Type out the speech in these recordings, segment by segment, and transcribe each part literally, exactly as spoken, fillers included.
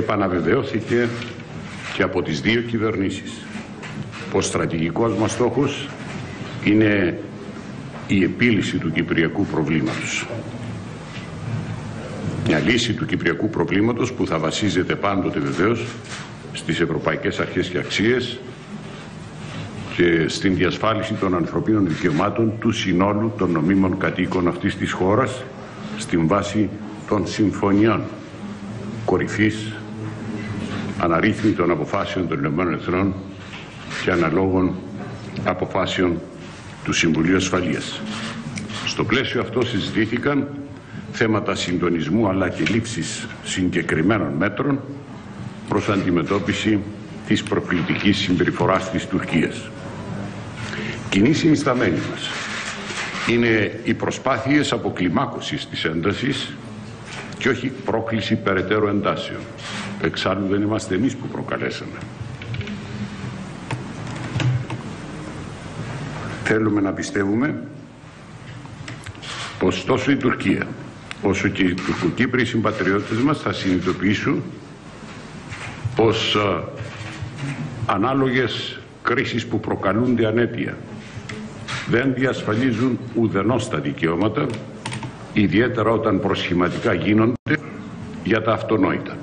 επαναβεβαιώθηκε και από τις δύο κυβερνήσεις. Ο στρατηγικός μας στόχος είναι η επίλυση του κυπριακού προβλήματος. Μια λύση του κυπριακού προβλήματος που θα βασίζεται πάντοτε βεβαίως στις ευρωπαϊκές αρχές και αξίες και στην διασφάλιση των ανθρωπίνων δικαιωμάτων του συνόλου των νομίμων κατοίκων αυτής της χώρας στην βάση των συμφωνιών κορυφής αναρρύθμιτων αποφάσεων των Ηνωμένων Εθνών και αναλόγων αποφάσεων του Συμβουλίου Ασφαλείας. Στο πλαίσιο αυτό συζητήθηκαν θέματα συντονισμού αλλά και λήψης συγκεκριμένων μέτρων προς αντιμετώπιση της προκλητικής συμπεριφοράς της Τουρκίας. Κοινή συνισταμένη μας είναι οι προσπάθειες αποκλιμάκωσης της έντασης και όχι πρόκληση περαιτέρω εντάσεων. Εξάλλου δεν είμαστε εμείς που προκαλέσαμε. Θέλουμε να πιστεύουμε πως τόσο η Τουρκία όσο και οι τουρκοκύπριοι συμπατριώτες μας θα συνειδητοποιήσουν πως α, ανάλογες κρίσεις που προκαλούνται ανέτεια δεν διασφαλίζουν ουδενός τα δικαιώματα, ιδιαίτερα όταν προσχηματικά γίνονται για τα αυτονόητα.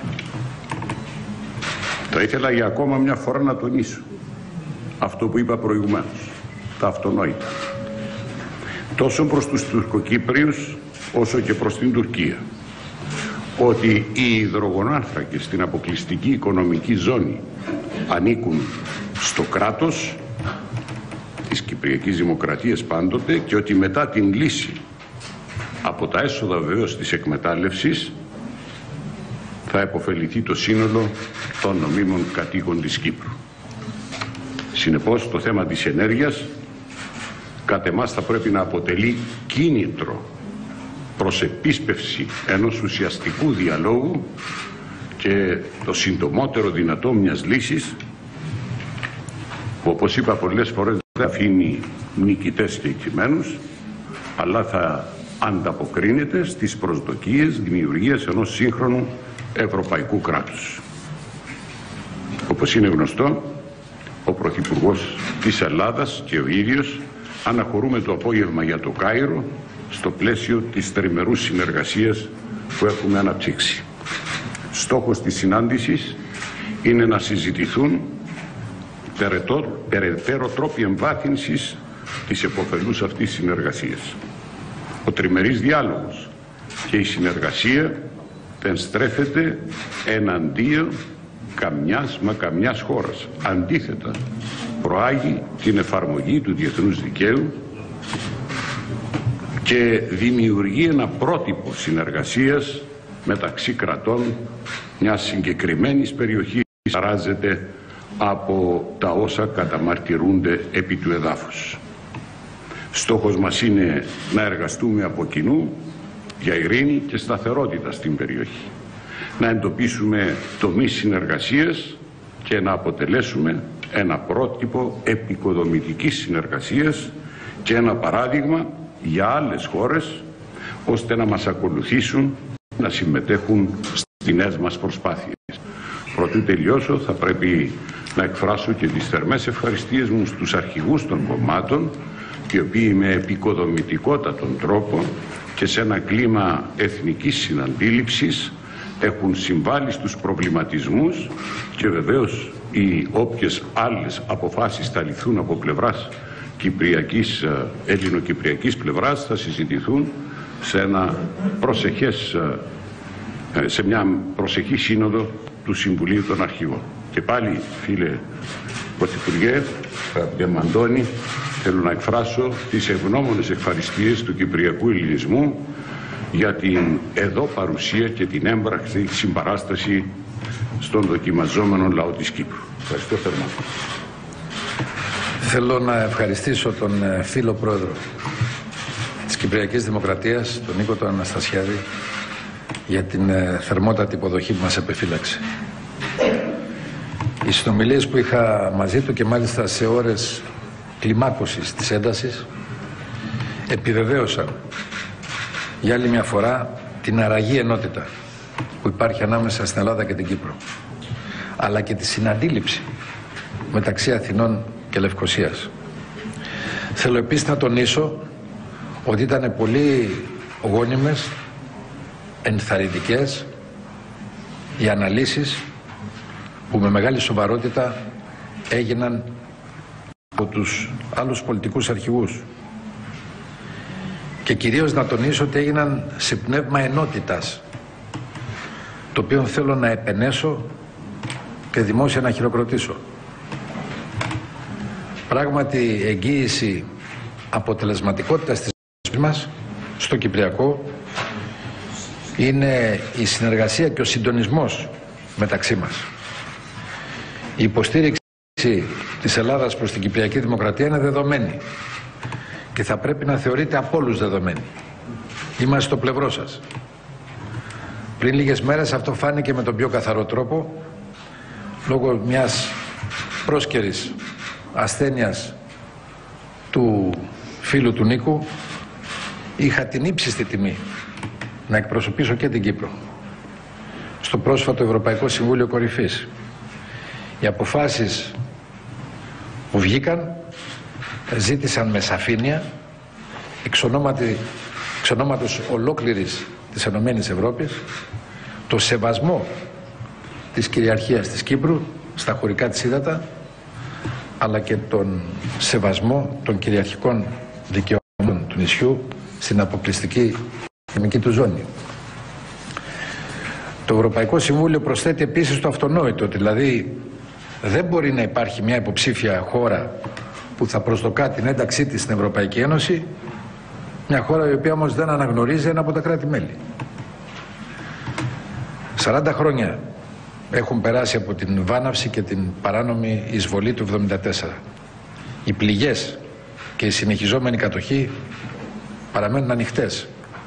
Θα ήθελα για ακόμα μια φορά να τονίσω αυτό που είπα προηγουμένως, τα αυτονόητα. Τόσο προς τους Τουρκοκύπριους όσο και προς την Τουρκία, ότι οι υδρογονάνθρακες στην αποκλειστική οικονομική ζώνη ανήκουν στο κράτος της Κυπριακής Δημοκρατίας πάντοτε και ότι μετά την λύση από τα έσοδα βεβαίως της εκμετάλλευσης θα επωφεληθεί το σύνολο των νομίμων κατοίκων της Κύπρου. Συνεπώς το θέμα της ενέργειας κατ' εμάς θα πρέπει να αποτελεί κίνητρο προς επίσπευση ενός ουσιαστικού διαλόγου και το συντομότερο δυνατό μιας λύσης που, όπως είπα πολλές φορές, δεν αφήνει νικητές και ικημένους, αλλά θα ανταποκρίνεται στις προσδοκίες δημιουργίας ενός σύγχρονου ευρωπαϊκού κράτους. Όπως είναι γνωστό, ο Πρωθυπουργός της Ελλάδας και ο ίδιος αναχωρούμε το απόγευμα για το Κάιρο στο πλαίσιο της τριμερούς συνεργασίας που έχουμε αναπτύξει. Στόχος της συνάντησης είναι να συζητηθούν περαιτέρω τρόποι εμβάθυνσης της επωφελούς αυτής συνεργασίας. Ο τριμερής διάλογος και η συνεργασία δεν στρέφεται εναντίον καμιάς μα καμιάς χώρας. Αντίθετα, προάγει την εφαρμογή του διεθνούς δικαίου και δημιουργεί ένα πρότυπο συνεργασίας μεταξύ κρατών μιας συγκεκριμένης περιοχής που χαράζεται από τα όσα καταμαρτυρούνται επί του εδάφους. Στόχος μας είναι να εργαστούμε από κοινού για ειρήνη και σταθερότητα στην περιοχή, να εντοπίσουμε τομείς συνεργασίας και να αποτελέσουμε ένα πρότυπο επικοδομητικής συνεργασίας και ένα παράδειγμα για άλλες χώρες, ώστε να μας ακολουθήσουν, να συμμετέχουν στις νέες μας προσπάθειες. Προτού τελειώσω, θα πρέπει να εκφράσω και τις θερμές ευχαριστίες μου στους αρχηγούς των κομμάτων, οι οποίοι με επικοδομητικότατον τρόπο και σε ένα κλίμα εθνικής συναντήληψης έχουν συμβάλει στους προβληματισμούς και βεβαίως οι όποιες άλλες αποφάσεις θα ληφθούν από πλευράς κυπριακής, ελληνοκυπριακής πλευράς θα συζητηθούν σε, ένα προσεχές, σε μια προσεχή σύνοδο του Συμβουλίου των Αρχηγών. Και πάλι, φίλε Πρωθυπουργέ, αγαπητέ Μαντώνη, θέλω να εκφράσω τις ευγνώμονες ευχαριστίες του Κυπριακού Ελληνισμού για την εδώ παρουσία και την έμπρακτη συμπαράσταση στον δοκιμαζόμενο λαό της Κύπρου. Ευχαριστώ θερμά. Θέλω να ευχαριστήσω τον φίλο πρόεδρο της Κυπριακής Δημοκρατίας, τον Νίκο τον Αναστασιάδη, για την θερμότατη υποδοχή που μας επεφύλαξε. Οι συνομιλίες που είχα μαζί του και μάλιστα σε ώρες κλιμάκωσης της έντασης επιβεβαίωσαν για άλλη μια φορά την αραγή ενότητα που υπάρχει ανάμεσα στην Ελλάδα και την Κύπρο, αλλά και τη συναντήληψη μεταξύ Αθηνών και Λευκωσίας. Θέλω επίσης να τονίσω ότι ήταν πολύ γόνιμες, ενθαρρυντικές οι αναλύσεις που με μεγάλη σοβαρότητα έγιναν από τους άλλους πολιτικούς αρχηγούς, και κυρίως να τονίσω ότι έγιναν σε πνεύμα ενότητας, το οποίο θέλω να επενέσω και δημόσια να χειροκροτήσω. Πράγματι, εγγύηση αποτελεσματικότητας της μας στο Κυπριακό είναι η συνεργασία και ο συντονισμός μεταξύ μας. Η υποστήριξη της Ελλάδας προς την Κυπριακή Δημοκρατία είναι δεδομένη και θα πρέπει να θεωρείται από όλους δεδομένη. Είμαστε στο πλευρό σας. Πριν λίγες μέρες αυτό φάνηκε με τον πιο καθαρό τρόπο, λόγω μιας πρόσκαιρης ασθένειας του φίλου του Νίκου. Είχα την ύψιστη τιμή να εκπροσωπήσω και την Κύπρο στο πρόσφατο Ευρωπαϊκό Συμβούλιο Κορυφής. Οι αποφάσεις που βγήκαν ζήτησαν με σαφήνεια εξ ονόματι, εξ ονόματος ολόκληρης της Ενωμένης Ευρώπης το σεβασμό της κυριαρχίας της Κύπρου στα χωρικά της ύδατα, αλλά και τον σεβασμό των κυριαρχικών δικαιωμάτων του νησιού στην αποκλειστική οικονομική του ζώνη. Το Ευρωπαϊκό Συμβούλιο προσθέτει επίσης το αυτονόητο, δηλαδή δεν μπορεί να υπάρχει μια υποψήφια χώρα που θα προσδοκά την ένταξή της στην Ευρωπαϊκή Ένωση, μια χώρα η οποία όμως δεν αναγνωρίζει ένα από τα κράτη-μέλη. σαράντα χρόνια έχουν περάσει από την βάναυση και την παράνομη εισβολή του εβδομήντα τέσσερα. Οι πληγές και η συνεχιζόμενη κατοχή παραμένουν ανοιχτές.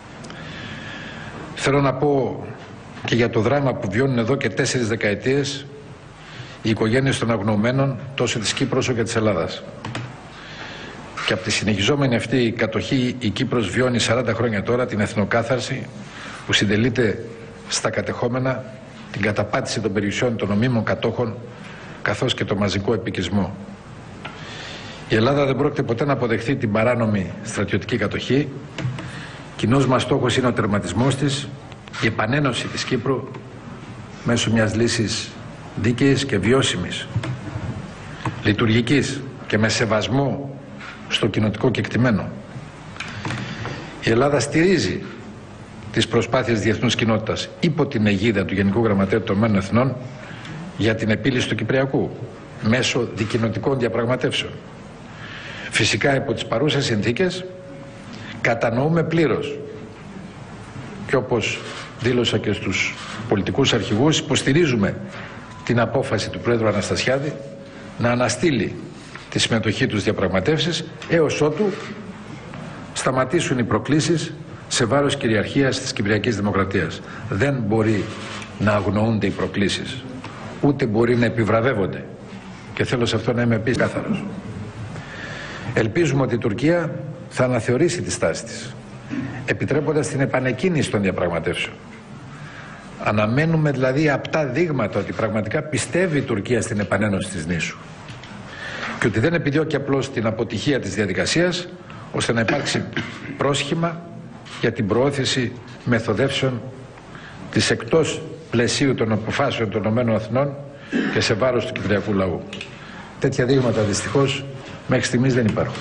Θέλω να πω και για το δράμα που βιώνουν εδώ και τέσσερις δεκαετίες οι οικογένειες των αγνοωμένων τόσο της Κύπρου όσο και της Ελλάδας. Και από τη συνεχιζόμενη αυτή κατοχή η Κύπρος βιώνει σαράντα χρόνια τώρα την εθνοκάθαρση που συντελείται στα κατεχόμενα, την καταπάτηση των περιουσιών των νομίμων κατόχων καθώς και το μαζικό επικισμό. Η Ελλάδα δεν πρόκειται ποτέ να αποδεχθεί την παράνομη στρατιωτική κατοχή. Κοινός μας στόχος είναι ο τερματισμός της, η επανένωση της Κύπρου μέσω μιας λύσης δίκαιης και βιώσιμης, λειτουργικής και με σεβασμό στο κοινοτικό κεκτημένο. Η Ελλάδα στηρίζει τις προσπάθειες διεθνούς κοινότητας υπό την αιγίδα του Γενικού Γραμματέα των Ηνωμένων Εθνών για την επίλυση του Κυπριακού μέσω δικοινοτικών διαπραγματεύσεων. Φυσικά υπό τις παρούσες συνθήκες κατανοούμε πλήρως και όπως δήλωσα και στους πολιτικούς αρχηγούς, υποστηρίζουμε την απόφαση του Πρόεδρου Αναστασιάδη να αναστείλει τη συμμετοχή τους διαπραγματεύσεις έως ότου σταματήσουν οι προκλήσεις σε βάρος κυριαρχίας της Κυπριακής Δημοκρατίας. Δεν μπορεί να αγνοούνται οι προκλήσεις, ούτε μπορεί να επιβραβεύονται, και θέλω σε αυτό να είμαι επίσης κάθαρος. Ελπίζουμε ότι η Τουρκία θα αναθεωρήσει τη στάση της, επιτρέποντας την επανεκκίνηση των διαπραγματεύσεων. Αναμένουμε δηλαδή απτά δείγματα ότι πραγματικά πιστεύει η Τουρκία στην επανένωση της νήσου και ότι δεν επιδιώκει απλώς την αποτυχία της διαδικασίας, ώστε να υπάρξει πρόσχημα για την προώθηση μεθοδεύσεων της εκτός πλαισίου των αποφάσεων των Ηνωμένων Εθνών και σε βάρος του κυπριακού λαού. Τέτοια δείγματα δυστυχώς μέχρι στιγμής δεν υπάρχουν.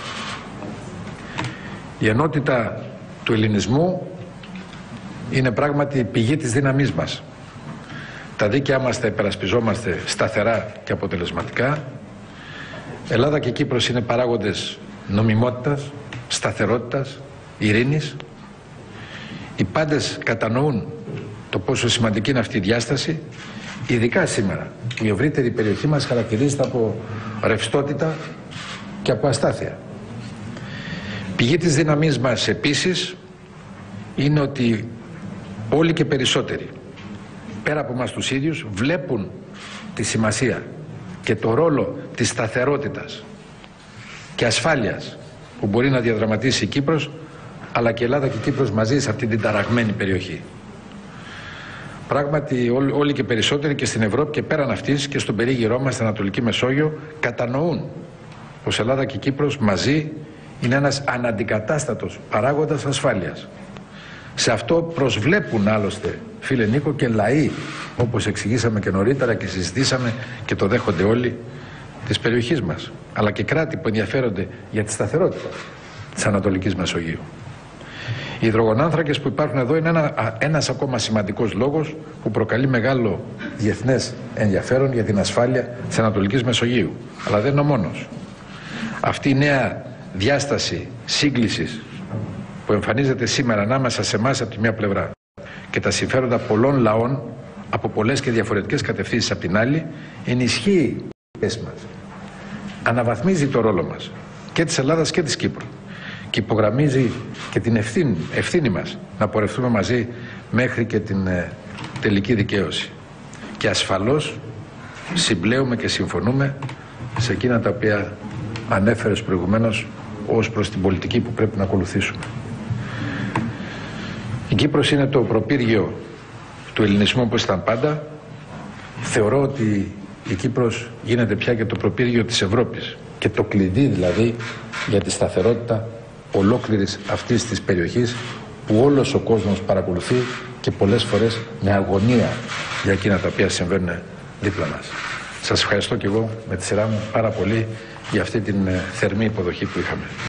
Η ενότητα του ελληνισμού είναι πράγματι η πηγή της δύναμής μας. Τα δίκαιά μας τα υπερασπιζόμαστε σταθερά και αποτελεσματικά. Ελλάδα και Κύπρος είναι παράγοντες νομιμότητας, σταθερότητας, ειρήνης. Οι πάντες κατανοούν το πόσο σημαντική είναι αυτή η διάσταση, ειδικά σήμερα. Η ευρύτερη περιοχή μας χαρακτηρίζεται από ρευστότητα και από αστάθεια. Πηγή της δύναμής μας επίσης είναι ότι όλοι και περισσότεροι, πέρα από μας τους ίδιους, βλέπουν τη σημασία και το ρόλο της σταθερότητας και ασφάλειας που μπορεί να διαδραματίσει η Κύπρος, αλλά και η Ελλάδα και η Κύπρος μαζί σε αυτή την ταραγμένη περιοχή. Πράγματι ό, όλοι και περισσότεροι και στην Ευρώπη και πέραν αυτής και στον περίγυρό μας στην Ανατολική Μεσόγειο κατανοούν πως Ελλάδα και Κύπρος μαζί είναι ένας αναντικατάστατος παράγοντας ασφάλειας. Σε αυτό προσβλέπουν άλλωστε, φίλε Νίκο, και λαοί, όπως εξηγήσαμε και νωρίτερα και συζητήσαμε και το δέχονται όλοι, της περιοχής μας, αλλά και κράτη που ενδιαφέρονται για τη σταθερότητα της Ανατολικής Μεσογείου. Οι υδρογονάνθρακες που υπάρχουν εδώ είναι ένα, ένας ακόμα σημαντικός λόγος που προκαλεί μεγάλο διεθνές ενδιαφέρον για την ασφάλεια της Ανατολικής Μεσογείου. Αλλά δεν είναι ο μόνος. Αυτή η νέα διάσταση σύγκλησης που εμφανίζεται σήμερα ανάμεσα σε εμάς από τη μία πλευρά και τα συμφέροντα πολλών λαών από πολλές και διαφορετικές κατευθύνσεις από την άλλη, ενισχύει τις μας. Αναβαθμίζει το ρόλο μας και της Ελλάδας και της Κύπρου και υπογραμμίζει και την ευθύνη, ευθύνη μας να πορευτούμε μαζί μέχρι και την ε, τελική δικαίωση. Και ασφαλώς συμπλέουμε και συμφωνούμε σε εκείνα τα οποία ανέφερες προηγουμένως ως προς την πολιτική που πρέπει να ακολουθήσουμε. Η Κύπρος είναι το προπύργιο του ελληνισμού όπως ήταν πάντα. Θεωρώ ότι η Κύπρος γίνεται πια και το προπύργιο της Ευρώπης και το κλειδί δηλαδή για τη σταθερότητα ολόκληρης αυτής της περιοχής που όλος ο κόσμος παρακολουθεί και πολλές φορές με αγωνία για εκείνα τα οποία συμβαίνουν δίπλα μας. Σας ευχαριστώ και εγώ με τη σειρά μου πάρα πολύ για αυτή την θερμή υποδοχή που είχαμε.